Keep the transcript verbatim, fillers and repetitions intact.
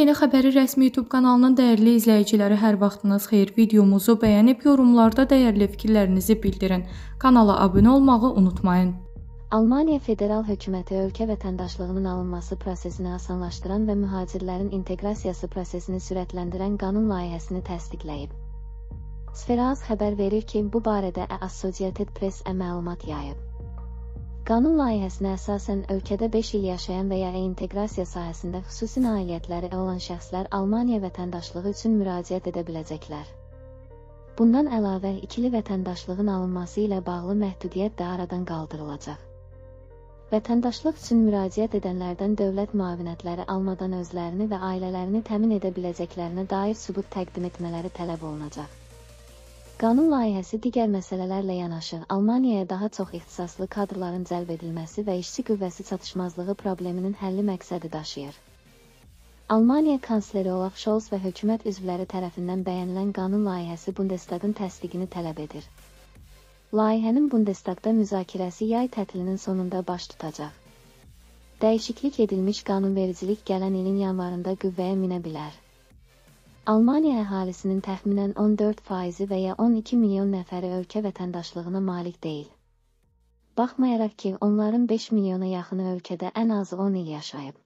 Yeni Xəbəri rəsmi YouTube kanalının dəyərli izləyiciləri, hər vaxtınız xeyir. Videomuzu bəyənib yorumlarda dəyərli fikirlərinizi bildirin. Kanala abunə olmağı unutmayın. Almaniya Federal Hökuməti ölkə vətəndaşlığının alınması prosesini asanlaşdıran və mühacirlərin inteqrasiyası prosesini sürətləndirən qanun layihəsini təsdiqləyib. Sferaz xəbər verir ki, bu barədə Associated Press-ə məlumat yayıb. Qanun layihəsinə əsasən ölkədə beş il yaşayan və ya inteqrasiya sahəsində xüsusi nailiyyətləri olan şəxslər Almaniya vətəndaşlığı üçün müraciət edə biləcəklər. Bundan əlavə, ikili vətəndaşlığın alınması ilə bağlı məhdudiyyət də aradan qaldırılacaq. Vətəndaşlıq üçün müraciət edənlərdən dövlət müavinətləri almadan özlərini və ailələrini təmin edə biləcəklərinə dair sübut təqdim etmələri tələb olunacaq. Qanun layihəsi digər məsələlərlə yanaşı, Almaniyaya daha çox ixtisaslı kadrların cəlb edilməsi və işçi qüvvəsi çatışmazlığı probleminin həlli məqsədi daşıyır. Almaniya kansleri Olaf Scholz və hökumət üzvləri tərəfindən bəyənilən qanun layihəsi Bundestagın təsdiqini tələb edir. Layihənin Bundestagda müzakirəsi yay tətilinin sonunda baş tutacaq. Dəyişiklik edilmiş qanunvericilik gələn ilin yanvarında qüvvəyə minə bilər. Almaniya əhalisinin təxminən on dörd faizi və ya on iki milyon nəfəri ölkə vətəndaşlığına malik deyil. Baxmayaraq ki, onların beş milyona yaxını ölkədə ən azı on il yaşayıb.